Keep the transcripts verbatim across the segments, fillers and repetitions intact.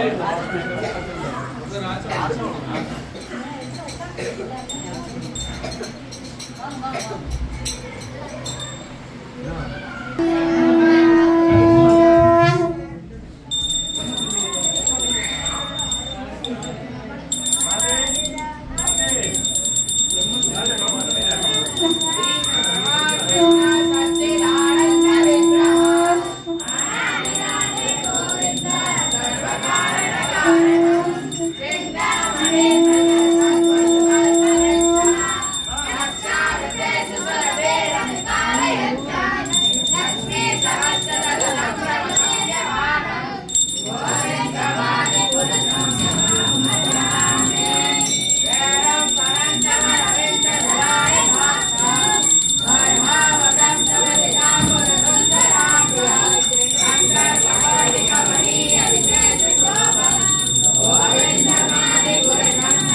Oh,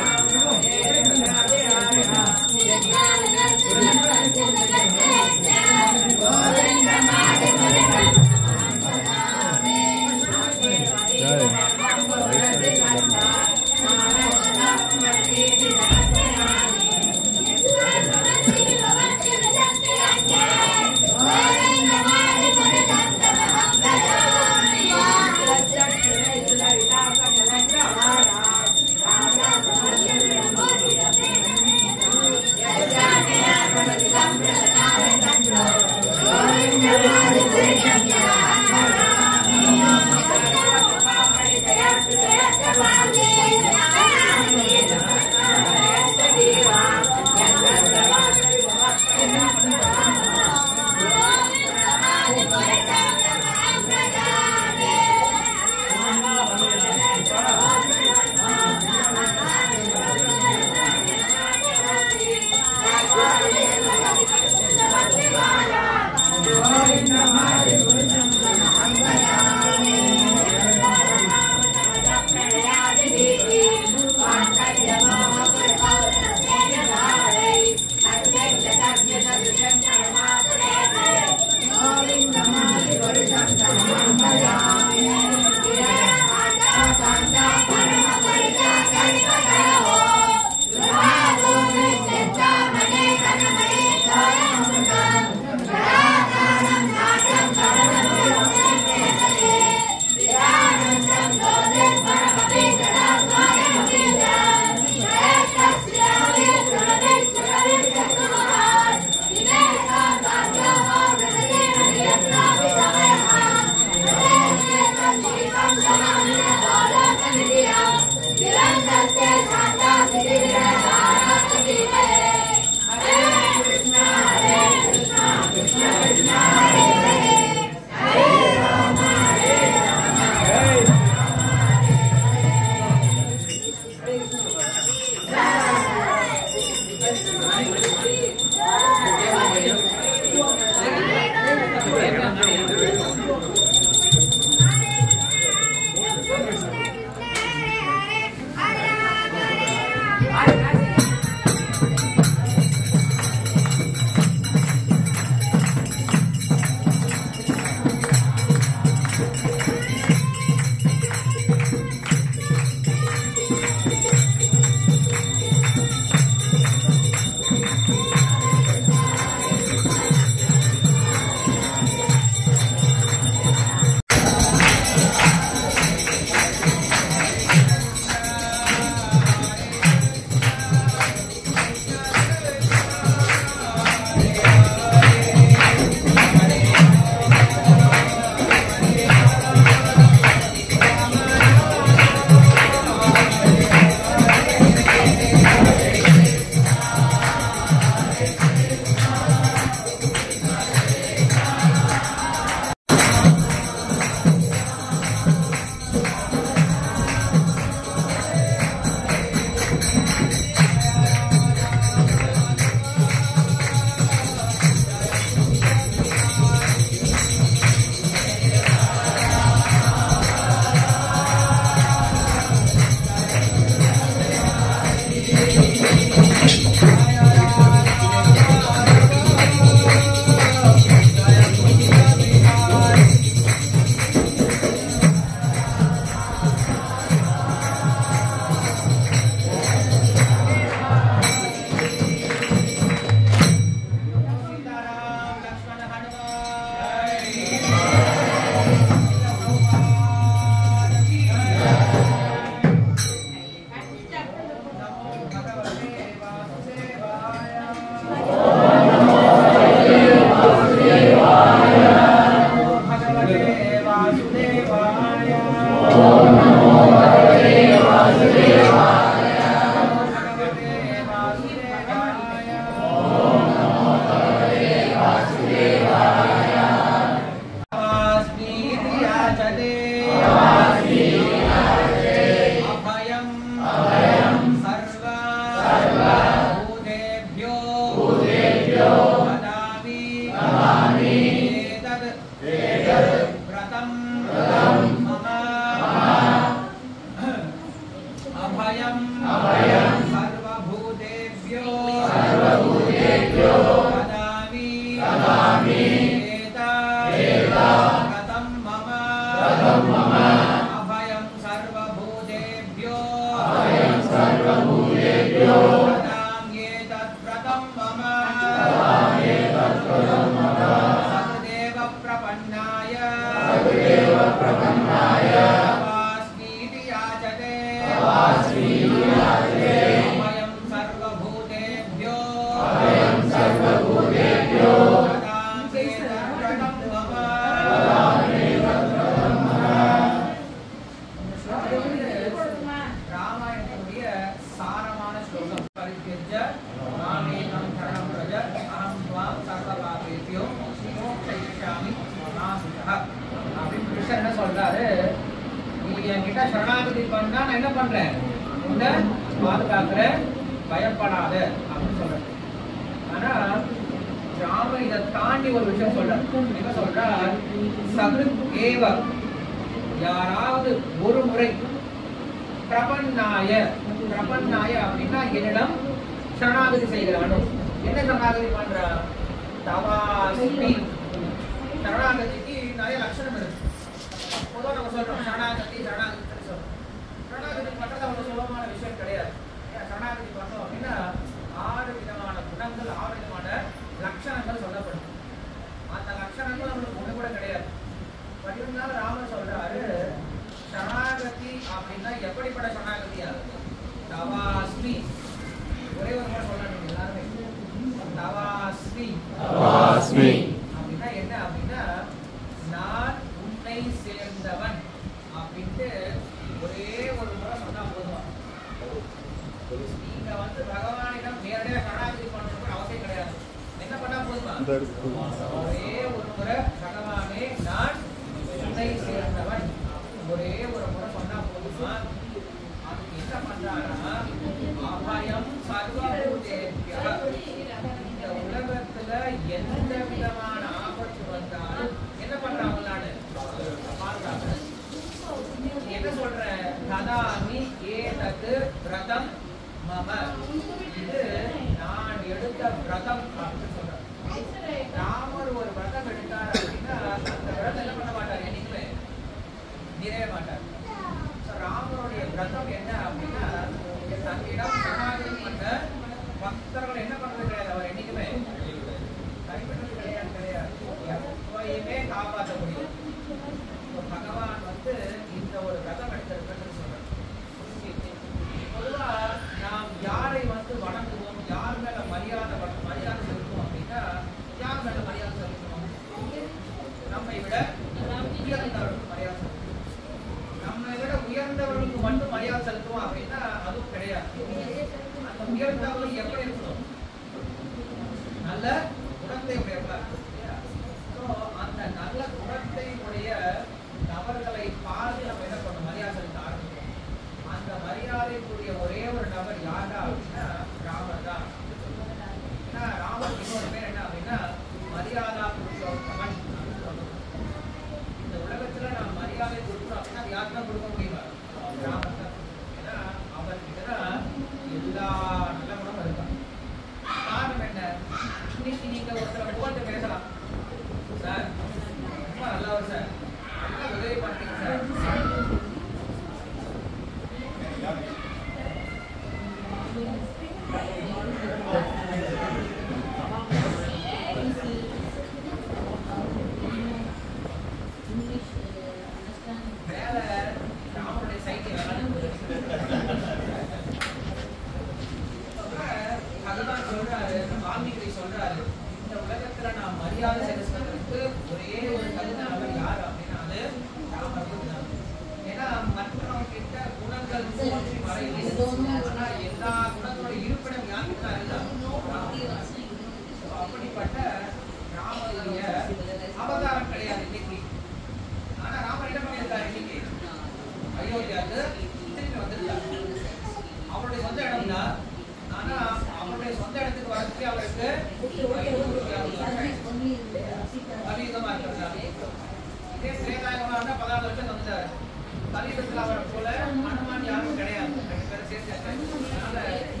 கலியுகத்தில் அவரை போல அனுமான் யாரும் கிடையாது. ரெண்டு பேரும் சேர்த்து அதனால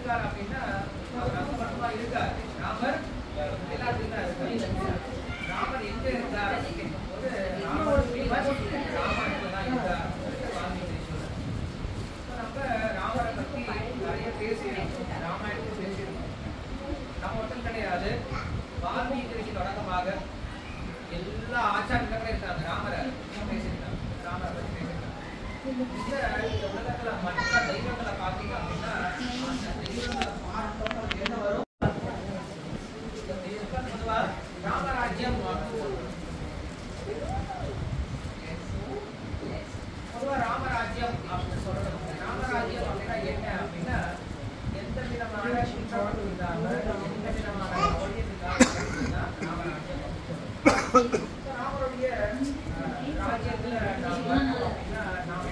இருக்கார் அப்படின்னா அவர் அங்க மட்டுமா இருக்கார். ராமர் எல்லாத்துக்கும் தான் இருக்கார். ராமர் எங்க இருந்தார் அப்படின்னு கேட்கும்போது ராமர் ராமாயணத்துல தான் இருந்தார் வால்மீகி சொல்றார். நம்ம ராமரை பத்தி நிறைய பேசியிருக்கோம், ராமாயணத்தை பேசியிருக்கோம். நம்ம மட்டும் கிடையாது, வால்மீகி தொடக்கமாக எல்லா ஆச்சாரியர்களும் இருக்காங்க ராமரை பேசியிருக்காங்க, ராமரை பத்தி பேசியிருக்காங்க. இந்த உலகத்துல மற்ற தெய்வங்களை பார்த்தீங்க அப்படின்னா அந்த தெய்வங்களை பார்த்தோம் என்ன வரும், பொதுவா ராமராஜ்யம் பொதுவா ராமராஜ்யம் அப்படின்னு சொல்லணும். ராமராஜ்யம் அப்படின்னா என்ன அப்படின்னா எந்த விதமான குற்றமும் இல்லாம எந்த விதமான ஒழியும் இல்லாம ராமராஜ்யம். ராமருடைய ராஜ்யத்துல நாம அப்படின்னா நாம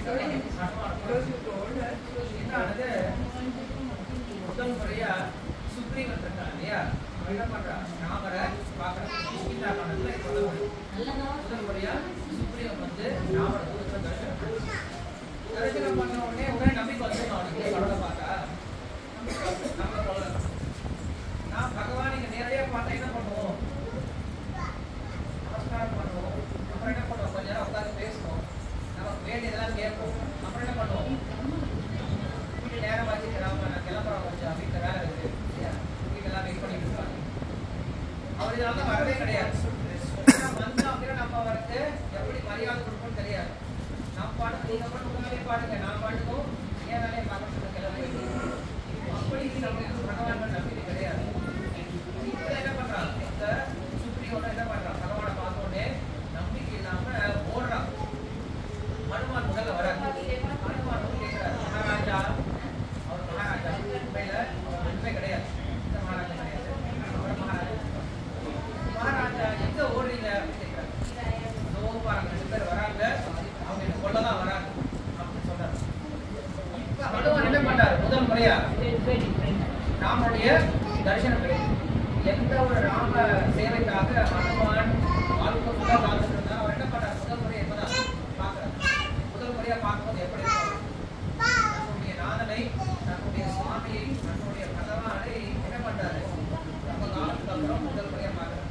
என்னானது முதல் முறையா சுக்ரீவன் இருக்கான் இல்லையா, என்ன பண்றான் ராமரை பாக்குறான். முதல் முறையா சுக்ரீவன் வந்து ராமரை தரிசனம் தரிசனம் பண்ண உடனே உடனே நம்பிக்கை வந்துடும் அவனுக்கு. கடவுளை பார்த்தா நம்ம சொல்லலாம், நான் பகவான் இங்க நேரடியா பார்த்தா என்ன பண்ணுவோம், நமஸ்காரம் பண்ணுவோம், அப்புறம் என்ன பண்ணுவோம், கொஞ்ச நேரம் உட்காந்து பேசுவோம், நமக்கு வேண்டியதெல்லாம் கேட்போம், அப்புறம் என்ன பண்ணுவோம், வீட்டு நேரம் ஆச்சு ராம நான் கிளம்புறோம் கொஞ்சம் வீட்டில் வேலை இருக்கு வீட்டெல்லாம் வெயிட் பண்ணிட்டு இருக்காங்க. அவர் இதெல்லாம் வரவே கிடையாது. வந்தோம் அப்படின்னா நம்ம வந்து எப்படி மரியாதை கொடுக்கணும்னு தெரியாது. நான் பாட்டு நீங்க பாட்டு உங்க வேலையை பாடுங்க, நான் பாட்டுக்கும் ஏன் வேலையை பார்க்கணும் கிளம்பி அப்படி நமக்கு பகவான் நம்பிக்கை கிடையாது. இப்ப என்ன பண்றாங்க, இந்த சுப்ரியோட என்ன பண்றான், பகவானை பார்த்தோடனே நம்பிக்கை இல்லாம ஓடுறான். ஹனுமான் முதல்ல வராது. ஹனுமான் வந்து கேட்கிறாரு, மகாராஜா, அவர் மகாராஜா உண்மையில அவர் ஒன்றுமே கிடையாது, இந்த மகாராஜா கிடையாது, அவர் மகாராஜா. மகாராஜா எங்க ஓடுறீங்க அப்படின்னு கேட்கிறாரு. இதோ பாருங்க ரெண்டு பேர் வராங்க, அவங்க என்ன கொள்ளதான் வராங்க அப்படின்னு சொல்றாரு. இப்ப ஹனுமான் என்ன பண்றாரு, முதல் முறையா ராமனுடைய தரிசனம் கிடையாது. எந்த ஒரு ராம சேவைக்காக ஹனுமான் வாழ்க்கை ஃபுல்லா காத்துட்டு இருந்தார். அவர் என்ன பண்றாரு, முதல் முறையா எப்பதான் பாக்குறாரு. முதல் முறையா பார்க்கும்போது எப்படி இருக்கும், தன்னுடைய நாதனை, தன்னுடைய சுவாமியை, தன்னுடைய பகவானை என்ன பண்றாரு, ரொம்ப காலத்துக்கு அப்புறம் முதல் முறையா பார்க்கிறார்.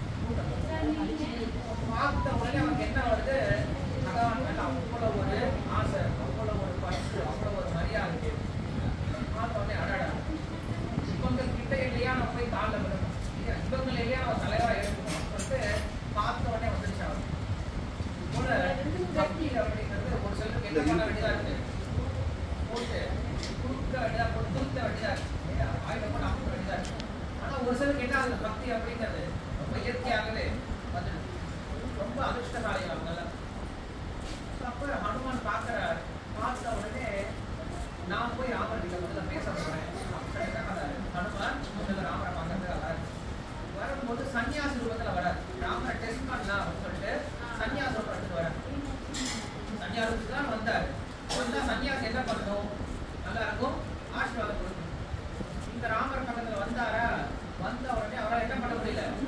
பார்த்த உடனே அவருக்கு என்ன வருது, பகவான் மேல அவ்வளவு ஒரு ஆசை, அவ்வளவு ஒரு பற்று, அவ்வளவு ஒரு மரியாதை. பார்த்த உடனே அடடா, இவங்க கிட்ட இல்லையா நம்ம போய் காலில் விடணும், இவங்க இல்லையா நம்ம தலைவரா எடுக்கணும் சொல்லிட்டு பார்த்த உடனே வந்துருச்சு அவர். போல பக்தியில் அப்படிங்கிறது ஒரு சிலருக்கு என்ன பண்ண வேண்டியதா இருக்கு, போட்டு குடுக்க வேண்டியதா, போட்டு துருத்த வேண்டியதா இருக்கு, ஆயுதம் போட்டு அமுக்க வேண்டியதா இருக்கு. ஆனா ஒரு சிலருக்கு என்ன ஆகுது, பக்தி அப்படிங்கிறது ரொம்ப இயற்கையாகவே வந்துடுது. ரொம்ப அதிர்ஷ்டசாலிகள் அவங்கெல்லாம். அப்ப ஹனுமான் பார்க்கிறார். பார்த்த உடனே நான் போய் ராமர் கிட்ட முதல்ல பேச போறேன். ஹனுமான் முதல்ல ராமரை பார்க்கறதுக்கு வராரு. வரும்போது சன்னியாசி ரூபத்துல வராது, ராமரை டெஸ்ட் பண்ணலாம் அப்படின்னு சொல்லிட்டு சன்னியாச ரூபத்துக்கு வராரு. சன்னியாசத்துக்கு தான் வந்தார். வந்தா சன்னியாசி என்ன பண்ணணும், நல்லா இருக்கும், ஆசீர்வாதம் கொடுக்கணும். இந்த ராமர் பக்கத்துல வந்தாரா, வந்த உடனே அவரால் என்ன பண்ண முடியல,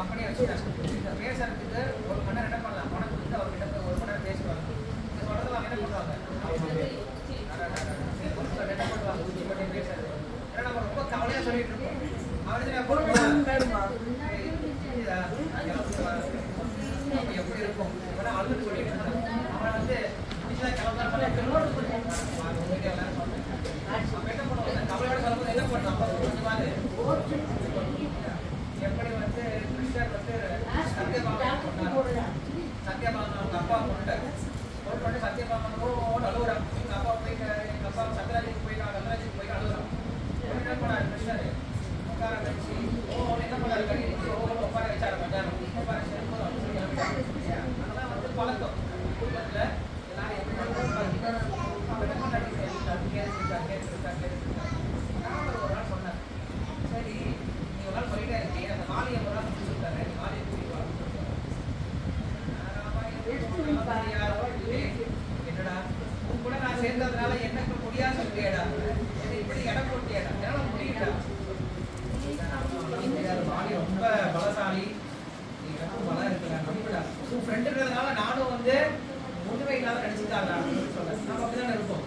கம்பெனியை வச்சுட்டாங்க. இந்த பேசுறதுக்கு ஒரு மணி நேரம் என்ன பண்ணலாம், பணம் கொடுத்து அவர்கிட்ட போய் ஒரு மணி நேரம் பேசுவாங்க. இந்த சொல்றதெல்லாம் என்ன பண்ணுவாங்க, என்ன பண்ணுவாங்க, ஊற்றி போட்டு பேசுறது. ஏன்னா நம்ம ரொம்ப கவலையாக சொல்லிட்டு இருக்கோம். அவருக்கு எப்படி இருக்கும் அழுது சொல்லிட்டு இருந்தாங்க. அவன் வந்து கவலையோட சொல்லும்போது என்ன பண்ணான், எப்படி வந்து கிருஷ்ணர் வந்து சத்யபாமன் சத்யபாமன் அவங்க அப்பா கொண்டாரு கொண்டு சத்யபாமனோட அழுகுறான். எங்க அப்பா போய் எங்க அப்பா சத்யராஜுக்கு போய் கந்தராஜுக்கு போய் அழுகுறான். என்ன பண்ணாரு கிருஷ்ணர் உட்கார வச்சு ஓ என்ன பண்ணாரு கறி ஓ உட்கார வச்சாரு மத்தியானம் உட்கார வச்சு அதெல்லாம் வந்து பழக்கம் குடும்பத்துல எல்லாரும் எப்படி ஒரு நாள் சொன்னார், சரி நீ ஒரு நாள் சொல்லிட்டே இருக்கீங்க அந்த மாலியை ஒரு நாள் முடிச்சு விட்டாரு, மாலியை என்னடா உன் கூட நான் சேர்ந்ததுனால எனக்கு முடியாது சொல்லியடா, இப்படி இடம் போட்டியடா, என்னால முடியல. மாலி ரொம்ப பலசாலி, நீ ரொம்ப பலம் இருக்கிற நம்பிடா, உன் ஃப்ரெண்டுன்றதுனால நானும் வந்து முதுமை இல்லாத நடிச்சுட்டாங்க சொல்ல. நம்ம அப்படிதானே இருப்போம்.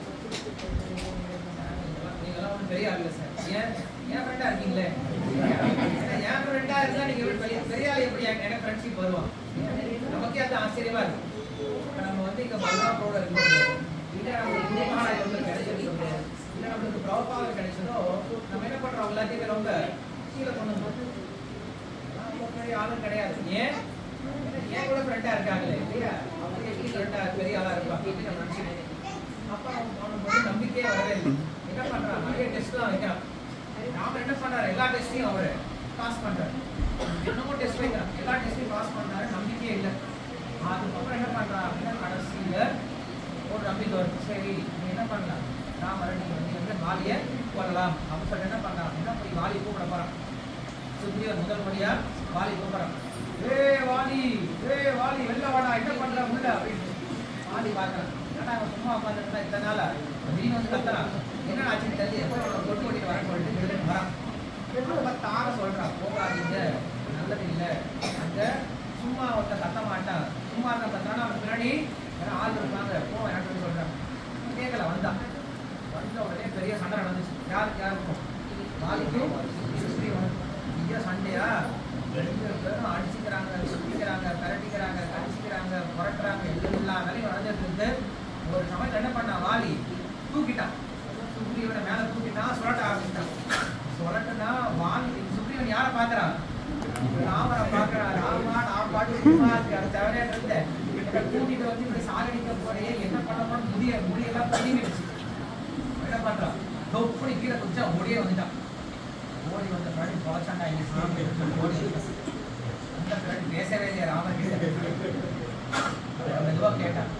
நீங்களாம் ஒன்றும் பெரிய ஆள் இல்லை சார், ஏன் ஏன் ஃப்ரெண்டா இருக்கீங்களே, ஏன் ஃப்ரெண்டா இருந்தா நீங்க பெரிய பெரிய ஆள் எப்படி எனக்கு ஃப்ரெண்ட்ஷிப் வருவான், நமக்கே அது ஆச்சரியமா இருக்கும். இப்போ நம்ம வந்து இங்கே மல்லாப்போட இருக்கோம், இல்லை நம்மளுக்கு குருமகாராஜ் கிடைச்சிருக்கோம், இல்லை நம்மளுக்கு பிரபாவம் கிடைச்சதோ, நம்ம என்ன பண்றோம் எல்லாத்தையுமே ரொம்ப கீழே கொண்டு வந்து பெரிய ஆளும் கிடையாது. ஏன் ஏன் கூட ஃப்ரெண்டா இருக்காங்களே இல்லையா, அவங்க எப்படி ஃப்ரெண்டா பெரிய ஆளா இருப்பாங்க நம்ம நினைச்சு. அப்போ அவனுக்கு வந்து நம்பிக்கையே வரவே இல்லை. என்ன பண்றான், நிறைய டெஸ்ட்லாம் வைக்கிறான். நாம என்ன பண்றாரு, எல்லா டெஸ்ட்டையும் அவரு பாஸ் பண்றாரு, என்னமோ டெஸ்ட் வைக்கிறான், எல்லா டெஸ்ட்டையும் பாஸ் பண்றாரு, நம்பிக்கையே இல்லை. அதுக்கப்புறம் என்ன பண்றான் அப்படின்னா கடைசியில ஒரு நம்பிக்கை வரும், சரி நீ என்ன பண்ணலாம், ராமரை நீங்க வந்து வந்து வாலியை கொள்ளலாம் அப்படின்னு சொல்லிட்டு என்ன பண்றான் அப்படின்னா போய் வாலி கூப்பிட போறான். சுக்ரீவன் முதல் படியா வாலி கூப்பிடுறான், ஏ வாலி ஏ வாலி வெளில வாடா, என்ன பண்ற உள்ள அப்படின்னு. வாலி பார்க்கறான், ஏன்னா அவன் சும்மா உட்காந்துருந்தா இத்தனை நாளா திடீர்னு வந்து கத்துறான், என்ன ஆச்சுன்னு தெரிஞ்சு எப்போ கொண்டு ஓட்டிட்டு வரேன்னு சொல்லிட்டு விடுதலை வரான். ரொம்ப தாக சொல்றான், போகாதீங்க நல்லது இல்லை, அங்க சும்மா ஒருத்தன் கத்த மாட்டான், சும்மா இருக்க கத்தானா அவன் பின்னாடி ஏன்னா ஆள் இருப்பாங்க போ எனக்கு சொல்றான். கேட்கல வந்தான், வந்த உடனே பெரிய சண்டை நடந்துச்சு. யாருக்கு யாருக்கும் வாலிக்கும் சுக்ரீவனுக்கும் பெரிய சண்டையா, ரெண்டு பேரும் அடிச்சுக்கிறாங்க, சுத்திக்கிறாங்க, கரட்டிக்கிறாங்க, கடிச்சிக்கிறாங்க, புரட்டுறாங்க, எல்லா வேலையும் நடந்துட்டு இருந்து ஒரு சமயத்தில் என்ன பண்ணான், வாலி தூக்கிட்டான், சுக்ரீவனை மேல தூக்கிட்டான், சுரட்ட ஆரம்பிச்சிட்டான். சுரட்டுனா வாலி சுக்ரீவன் யாரை பார்க்கறான், ராமரை பார்க்கறான். ராமா நான் பாட்டு சும்மா அது தவறேன்னு இருந்தேன், கூட்டிட்டு வந்து இப்படி சாகடிக்க போறையே என்ன பண்ண முடிய முடியெல்லாம் பண்ணிடுச்சு. என்ன பண்றான், தொப்படி கீழே குடிச்சா ஓடியே வந்துட்டான். ஓடி வந்த பின்னாடி போச்சாண்டா இங்க சாமி ஓடி அந்த பின்னாடி பேசவே இல்லையா ராமர் கிட்ட. மெதுவா கேட்டான்,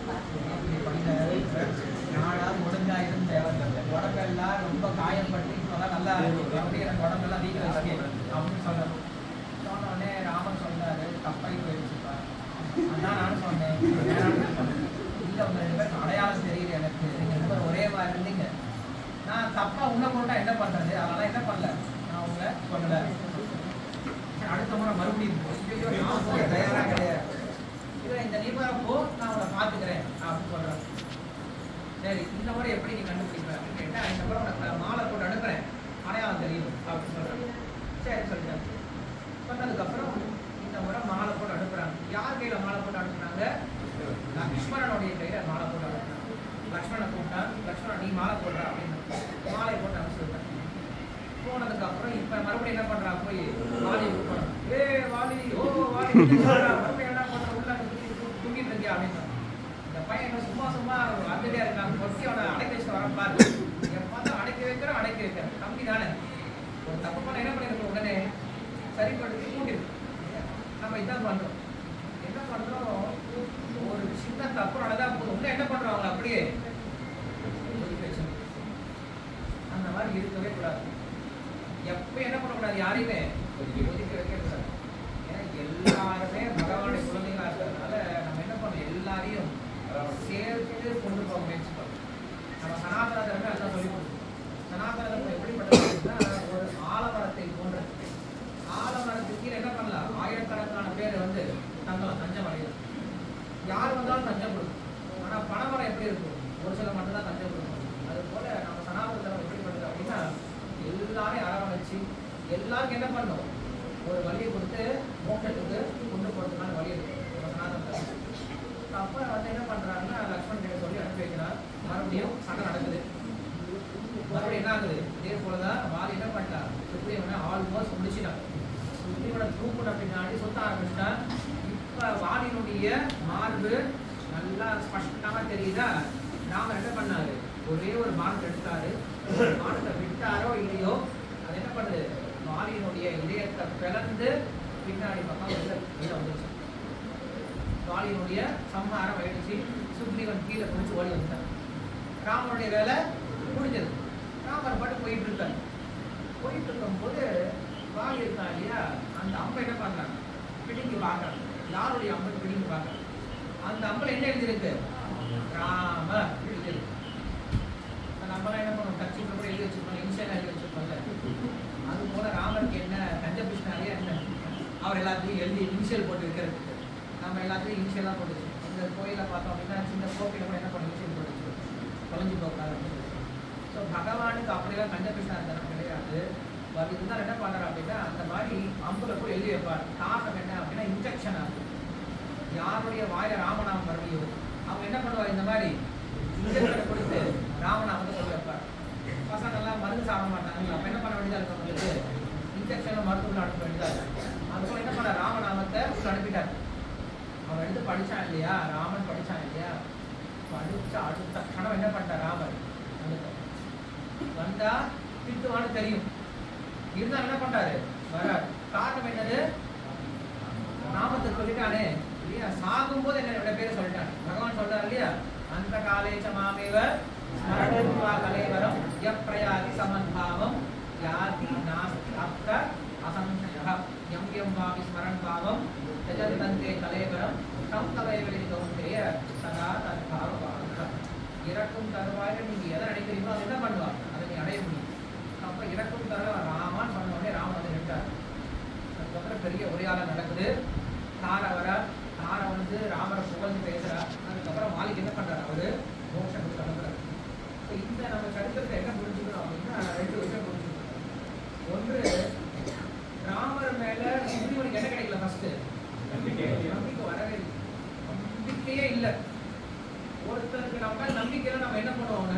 நானாவது ஒழுங்கா இருந்தேன், உடம்பெல்லாம் ரொம்ப காயப்பட்டு இப்போதான் நல்லா எப்படி எனக்கு உடம்பெல்லாம் வீக்க வச்சு அப்படின்னு சொல்றேன். சொன்ன உடனே ராமன் சொன்னாரு, தப்பாய் போயிடுச்சுப்பா, அதான் நானும் சொன்னேன், இல்லை உங்க ரெண்டு பேருக்கு அடையாளம் தெரியுது எனக்கு, நீங்க ரெண்டு பேரும் ஒரே மாதிரி இருந்தீங்க, நான் தப்பா உள்ள போட்டா என்ன பண்றது, அதெல்லாம் என்ன பண்ணல, நான் உங்களை சொல்லல. அடுத்த முறை மறுபடியும் நான் போய் தயாரா கிடையாது, இல்லை இந்த நிபுணம் போ நான் உங்களை பார்த்துக்கிறேன் அப்படின்னு சொல்றேன். சரி இந்த முறை எப்படி நீ கண்டுபிடிப்ப அப்படின்னு கேட்டா, இந்த முறை உனக்கு மாலை போட்டு அனுப்புறேன், அடையாளம் தெரியும் அப்படின்னு சொல்றேன். சரி சொல்லிட்டேன். சொன்னதுக்கப்புறம் இந்த முறை மாலை போட்டு அனுப்புறாங்க. யார் கையில மாலை போட்டு அனுப்புனாங்க, லக்ஷ்மணனுடைய கையில மாலை போட்டு அனுப்புறாங்க. லக்ஷ்மணனை கூப்பிட்டான், லக்ஷ்மணன் நீ மாலை போடுற அப்படின்னு மாலையை போட்டு அனுப்பிச்சுட்டான். போனதுக்கு அப்புறம் இப்ப மறுபடியும் என்ன பண்றா, போய் வாலியை கூப்பிடுறான், ஏ வாலி ஓ வாலி மறுபடியும் என்ன பண்ற, உள்ள தூங்கிட்டு இருக்கியா அப்படின்னு. இந்த பையன் சும்மா சும்மா வந்துட்டே இருக்கான், கொட்டி அவனை அடைக்க வச்சுட்டு வர பாரு, எப்போ அடைக்க வைக்கிறோம் அடைக்க வைக்கிறேன், தம்பி தானே ஒரு தப்பு பண்ண என்ன பண்ணிருக்கோம், உடனே சரிப்படுத்தி கூட்டிருக்கு. நம்ம இதான் பண்றோம், என்ன பண்றோம், ஒரு சின்ன தப்பு நடந்தா போதும் உள்ள என்ன பண்றோம், அவங்க அப்படியே அந்த மாதிரி இருக்கவே கூடாது. எப்ப என்ன பண்ணக்கூடாது, யாரையுமே ஒதுக்கி வைக்க கூடாது. ஏன்னா எல்லாருமே பகவானுடைய குழந்தைகளா இருக்கிறதுனால நம்ம என்ன பண்ணோம், எல்லாரையும் சேர்த்து கொண்டு போக முயற்சி பண்ணணும். நம்ம சனாதன தர்மமே அதான் சொல்லி கொடுக்கணும். சனாதன தர்மம் எப்படிப்பட்டதுன்னா ஒரு ஆலமரத்தை போன்றது. ஆலமரத்துக்கு கீழே என்ன பண்ணலாம், ஆயிரம் சுக்குன பின்னாடி சுத்த ஆரம்பிச்சிட்டான். இப்ப வாலினுடைய மார்பு நல்லா ஸ்பஷ்டமா தெரியுதா? ராமர் என்ன பண்ணாரு? ஒரே ஒரு பானத்தை எடுத்தாரு. பானத்தை விட்டாரோ இல்லையோ அது என்ன பண்ணுது? வாலினுடைய இதயத்தை பிளந்து பின்னாடி பக்கம் வெளில வந்துச்சு. வாலினுடைய சம்ஹாரம் ஆயிடுச்சு. சுக்ரீவன் கீழே குடிச்சு ஓடி வந்துட்டான். ராமனுடைய வேலை முடிஞ்சது. ராமர் பாட்டு போயிட்டு இருக்காரு. போயிட்டு இருக்கும்போது வாலி இருக்கான் இல்லையா, அந்த அம்பை என்ன பண்றாங்க? பிடிங்கி பார்க்கறாங்க. யாருடைய அம்பை பிடிங்கி பார்க்கறாங்க. அந்த அம்பல என்ன எழுதிருக்கு? ராம எழுதிருக்கு. அந்த அம்பெல்லாம் என்ன பண்ணுவோம்? கட்சி கூட எழுதி வச்சிருக்கோம், இன்ஷியல் எழுதி வச்சிருக்கோம்ல. அது போல ராமருக்கு என்ன கஞ்சபிஷ்ணாரியா என்ன, அவர் எல்லாத்தையும் எழுதி இன்ஷியல் போட்டு இருக்கிறது. நம்ம எல்லாத்தையும் இன்ஷியலாக போட்டுச்சு. இந்த கோயிலை பார்த்தோம் அப்படின்னா சின்ன கோப்பையில் கூட என்ன பண்ணி இன்ஷியல் போட்டுச்சு, தொலைஞ்சு போக்காது அப்படின்னு. ஸோ பகவானுக்கு அப்படிலாம் கஞ்சபிஷ்ணாரி தரம் கிடையாது. இருந்தால் என்ன பண்ணுறாரு அப்படின்னா அந்த மாதிரி அம்புல கூட எழுதி வைப்பார். காரணம் என்ன அப்படின்னா இன்ஜெக்ஷன் ஆகும். யாருடைய வாய ராமநாமம் வரலையோ அவங்க என்ன பண்ணுவார்? இந்த மாதிரி இன்ஜெக்ஷனை கொடுத்து ராமநாமத்தை சொல்லி வைப்பார். பசங்கள்லாம் மருந்து சாப்பிட மாட்டாங்க. அப்போ என்ன பண்ண வேண்டியதாக இருக்கும்? அவங்களுக்கு இன்ஜெக்ஷனை மருத்துவம் அனுப்ப வேண்டியதாக இருக்கும். அதுபோல் என்ன பண்ண? ராமநாமத்தை உள்ள அனுப்பிட்டார். அவன் எடுத்து படித்தான் இல்லையா, ராமன் படித்தான் இல்லையா, படித்த அடுத்த கணம் என்ன பண்ணிட்டார்? ராமர் வந்தா திட்டுவான்னு தெரியும், இருந்தாலும் என்ன பண்றாரு? வராரு. காரணம் என்னது? நாமத்தை சொல்லிட்டானே இல்லையா, சாகும் போது என்னோட பேரை சொல்லிட்டான். பகவான் சொல்றாரு இல்லையா, அந்த காலேச்ச மாமேவ ஸ்மரணத்வா கலேவரம் யப்ரயாதி சமன்பாவம் யாதி நாஸ்தி அப்த அசம்சயः யம் யம் வாபி ஸ்மரன் பாவம் தஜதி தந்தே கலேவரம் தம் தவைவலி கௌந்தேய சதா தத்பாவம். இறக்கும் தருவாயில நீங்க எதை நினைக்கிறீங்களோ அதை என்ன பண்ணுவார்? அதை நீ அடைய முடியும். அப்ப இறக்கும் தர ராமான்னு சொன்ன உடனே ராமன் வந்து நின்றார். அதுக்கப்புறம் பெரிய உரையாடல் நடக்குது. தார வர தார வந்து ராமரை புகழ்ந்து பேசுறார். அதுக்கப்புறம் மாலிக் என்ன பண்றாரு? அவரு மோட்சம் கிளம்புறாரு. இந்த நம்ம கருத்துக்கு என்ன புரிஞ்சுக்கணும் அப்படின்னா ரெண்டு விஷயம் புரிஞ்சுக்கணும். ஒன்று, ராமர் மேல சுக்ரீவனுக்கு என்ன கிடைக்கல? ஃபர்ஸ்ட் நம்பிக்கை நம்பிக்கை வரவே இல்லை. நம்பிக்கையே இல்லை. ஒருத்தருக்கு நம்ம நம்பிக்கையில நம்ம என்ன பண்ணுவோம்?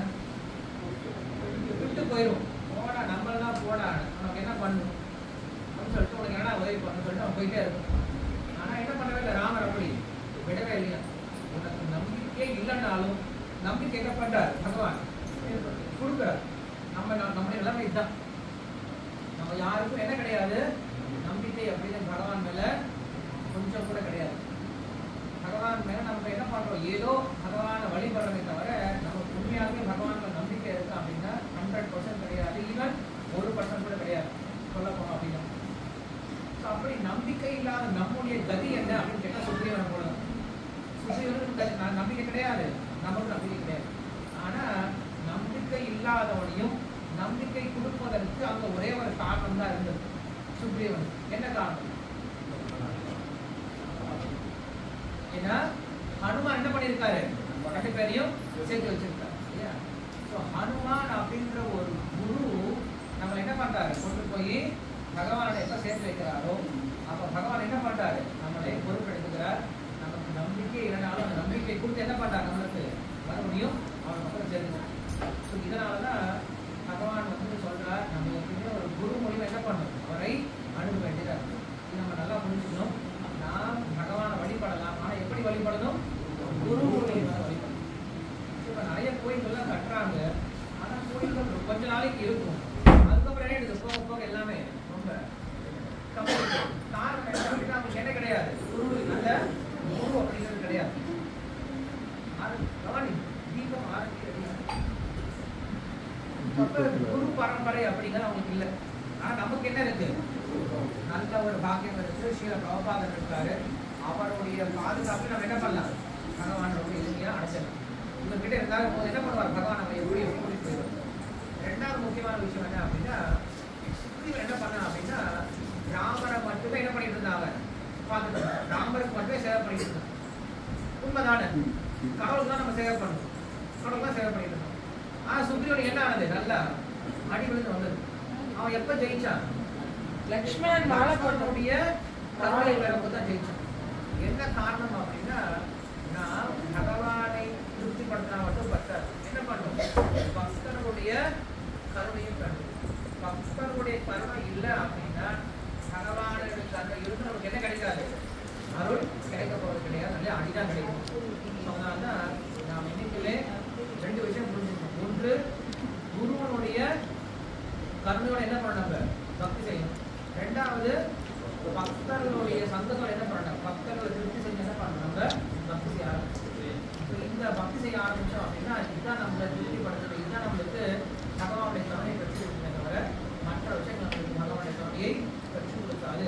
விட்டு போயிடும். போடா நம்மளதான் போடா, நமக்கு என்ன பண்ணும் அப்படின்னு சொல்லிட்டு உனக்கு என்ன உதவி பண்ணு சொல்லிட்டு அவன் போயிட்டே இருக்கும். ஆனா என்ன பண்ணவே இல்லை ராமர், அப்படி விடவே இல்லையா. உனக்கு நம்பிக்கை இல்லைன்னாலும் நம்பிக்கை என்ன பண்றாரு? பகவான் கொடுக்குறார். நம்ம நம்முடைய நிலைமை இதுதான். நம்ம யாருக்கும் என்ன கிடையாது? நம்பிக்கை அப்படின்னு பகவான் மேல கொஞ்சம் கூட கிடையாது. பகவான் மேல நம்ம என்ன பண்றோம்? ஏதோ பகவானை வழிபடுறதை தவிர நமக்கு உண்மையாகவே பகவான் மேல நம்பிக்கை இருக்கு அப்படின்னா ஹண்ட்ரட் பர்சன்ட் கிடையாது. ஈவன் ஒரு பர்சன்ட் கூட கிடையாது சொல்ல போனோம் அப்படின்னா. அப்படி நம்பிக்கை இல்லாத நம்முடைய கதி என்ன அப்படின்னு கேட்டா சுக்ரீவனை போடணும். சுக்ரீவனுக்கு நம்பிக்கை கிடையாது, நமக்கு நம்பிக்கை கிடையாது. ஆனா நம்பிக்கை இல்லாதவனையும் நம்பிக்கை கொடுப்பதற்கு அங்க ஒரே ஒரு காரணம் தான் இருந்தது சுக்ரீவன். என்ன காரணம்? ஏன்னா ஹனுமான் என்ன பண்ணியிருக்காரு? ரெண்டு பேரையும் சேர்த்து வச்சிருக்காரு இல்லையா. ஸோ ஹனுமான் அப்படின்ற ஒரு குரு நம்ம என்ன பண்றாரு? கொண்டு போய் பகவானை எப்ப சேர்த்து வைக்கிறாரோ அப்ப பகவான் என்ன பண்றாரு? நம்மளை பொறுப்பெடுத்துக்கிறார். நமக்கு நம்பிக்கை இல்லைனாலும் அந்த நம்பிக்கை கொடுத்து என்ன பண்றாரு? நம்மளுக்கு மறுபடியும் அவன் அப்புறம் சேர்ந்து. ஸோ இதனாலதான் பகவான் வந்து சொல்றார், நம்ம எப்பவுமே ஒரு குரு மூலியமா என்ன பண்ணணும்? அவரை அணுக வேண்டியதா இருக்கு. இது நம்ம நல்லா புரிஞ்சுக்கணும். நாம் பகவானை வழிபடலாம், ஆனா எப்படி வழிபடணும்? குரு மூலியமா வழிபடணும். இப்ப நிறைய கோயில்கள்லாம் கட்டுறாங்க, ஆனா கோயில்கள் கொஞ்ச நாளைக்கு இருக்கும், அதுக்கப்புறம் என்ன இது போக போக எல்லாமே ரொம்ப கம்மி. காரணம் என்ன அப்படின்னா நமக்கு என்ன கிடையாது? குரு நல்ல குரு அப்படிங்கிறது கிடையாது. தீபம் ஆரம்பி குரு பரம்பரை அப்படிங்கிறது அவங்களுக்கு இல்லை. ஆனா நமக்கு என்ன இருக்கு? நல்ல ஒரு பாக்கியம் இருக்கு. ஸ்ரீல பிரபுபாதர் இருக்காரு. அவருடைய பாதுகாப்பு நம்ம என்ன பண்ணலாம்? பகவான் ரொம்ப எளிமையா அடைச்சிடலாம். இவர்கிட்ட இருந்தாலும் போது என்ன பண்ணுவார்? பகவான் நம்ம எப்படி கூட்டிட்டு போயிடுவார். ரெண்டாவது முக்கியமான விஷயம் என்ன அப்படின்னா, சுக்ரீவன் என்ன பண்ணா அப்படின்னா ராமரை மட்டுமே என்ன பண்ணிட்டு இருந்தாங்க? பார்த்துட்டு ராமருக்கு மட்டுமே சேவை பண்ணிட்டு இருந்தாங்க. உண்மைதானே? கடவுளுக்கு தான் நம்ம சேவை பண்ணணும், கடவுள் தான் சேவை பண்ணிட்டு இருந்தோம். ஆனா சுக்ரீவனுக்கு என்ன ஆனது? நல்லா அடி விழுந்து வந்தது. அவன் எப்ப ஜெயிச்சான்? லக்ஷ்மணன் மாலை போடக்கூடிய கருணை வரப்போ தான் ஜெயிச்சான். என்ன காரணம் அப்படின்னா, நான் பகவானை திருப்திப்படுத்தினா மட்டும் பத்தாது, என்ன பண்ணும்? பக்தனுடைய கருணையும் கருணை. பக்தனுடைய கருணை இல்லை அப்படின்னா பகவானுடைய அந்த இருந்து நமக்கு என்ன கிடைக்காது, அருள் கிடைக்க போறது கிடையாது, நல்ல அடிதான் கிடைக்கும். அதனால தான் நாம் இன்னைக்குள்ளே ரெண்டு விஷயம் புரிஞ்சுக்கணும். ஒன்று, குருவனுடைய கருணையோட என்ன பண்ணணும், பக்தி செய்யணும். ரெண்டாவது, பக்தர்களுடைய சங்கத்தோட என்ன பண்ணணும், பக்தர்களை திருப்தி செஞ்சு என்ன பண்ணணும், நம்ம பக்தி செய்ய ஆரம்பிச்சோம். இந்த பக்தி செய்ய ஆரம்பிச்சோம் அப்படின்னா இதுதான் நம்மளை திருப்திப்படுத்துறது, இதுதான் நம்மளுக்கு பகவானுடைய கருணையை பெற்று கொடுக்குமே தவிர மற்ற விஷயங்கள் நம்மளுக்கு பகவானுடைய கருணையை பெற்று கொடுக்காது.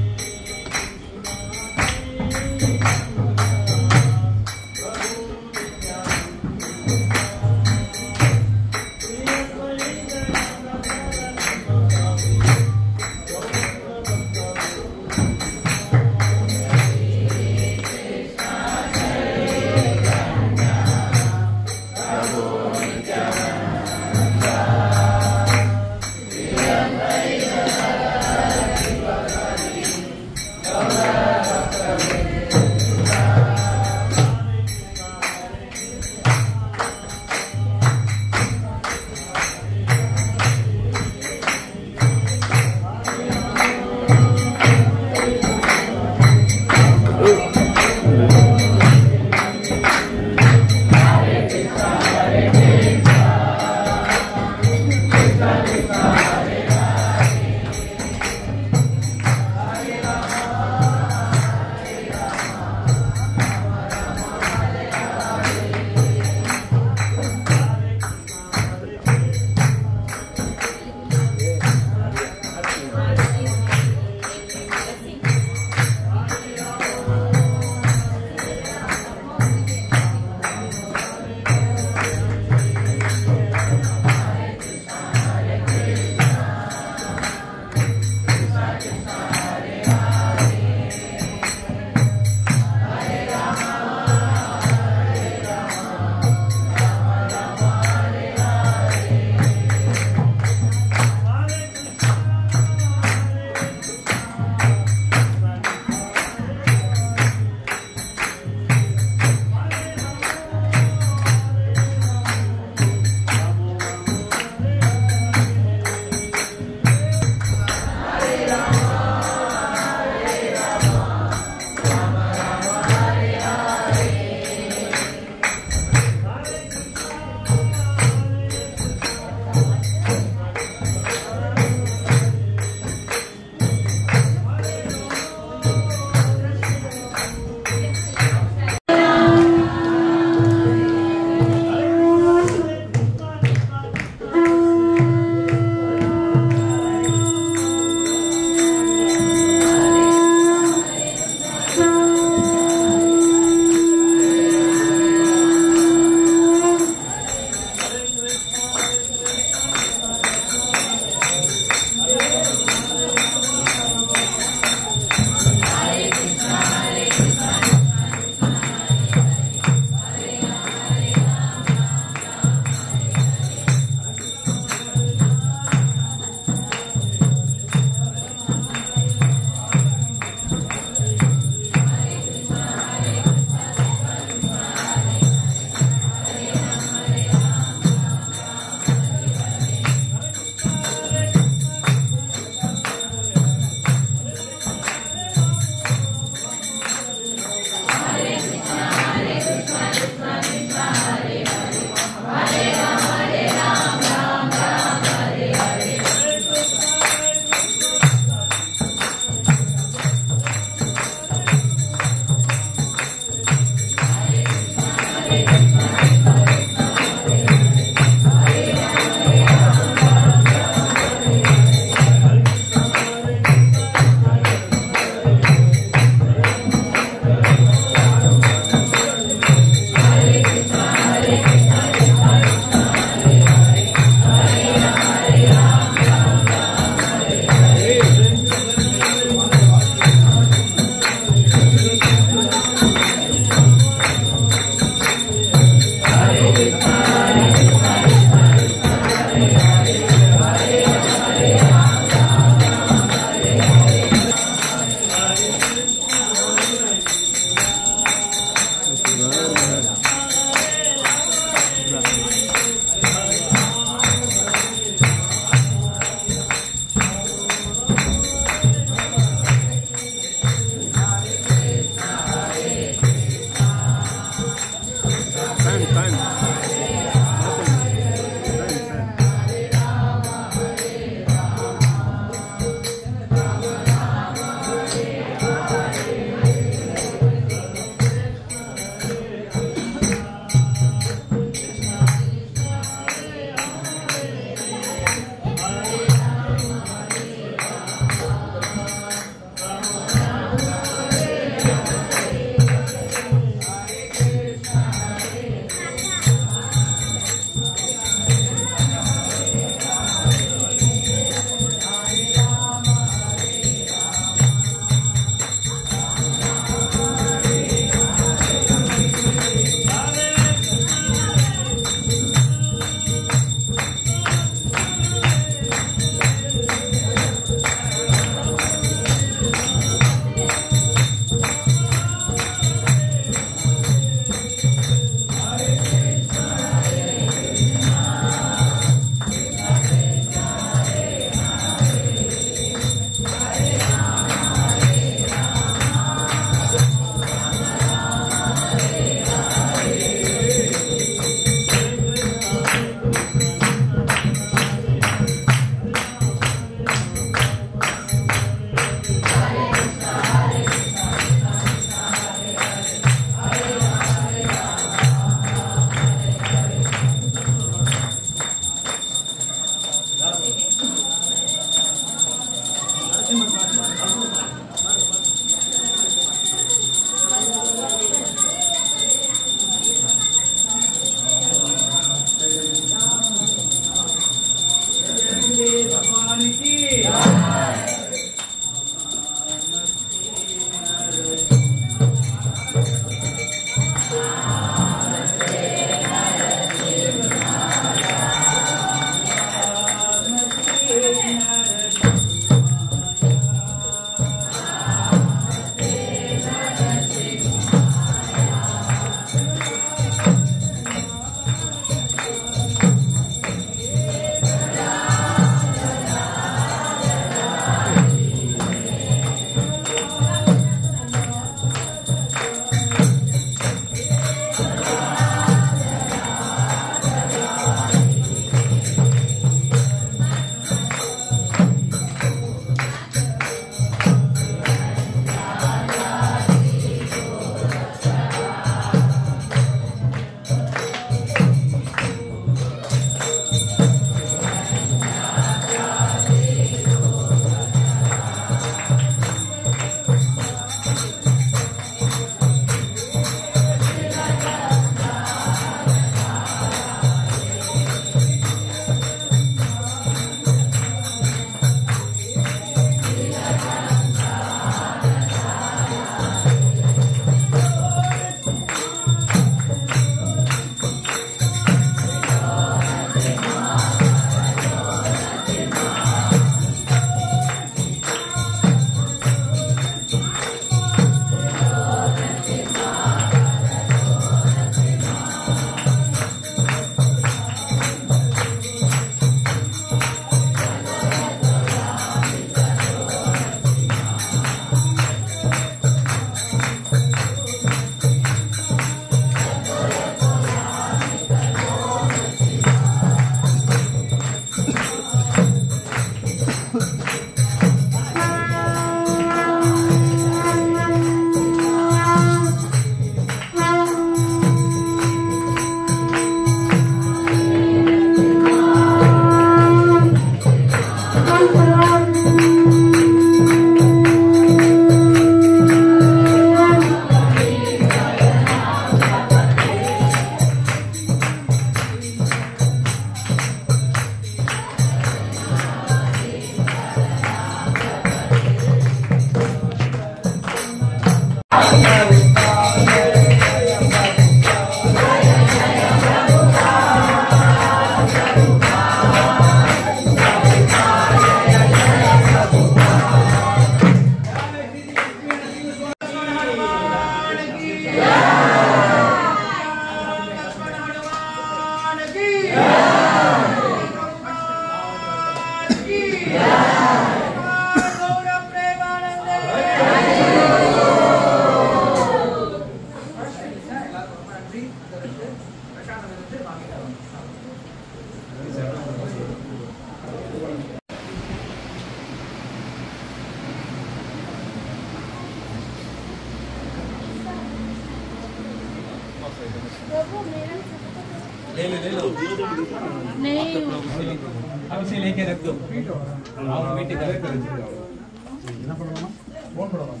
ले ले ले लो नहीं अभी से लेके रख दो आओ मीटिंग कर என்ன பண்ணனும் ஃபோன் பண்ணனும்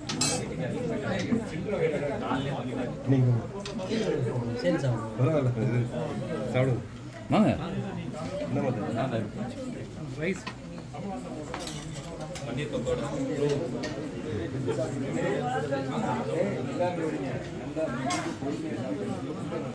நீங்க சரி சார் பரவாயில்லை சாப்பிடு வாங்க என்ன பண்ணுங்க நான் ரைஸ் பன்னீர் பக்கோடா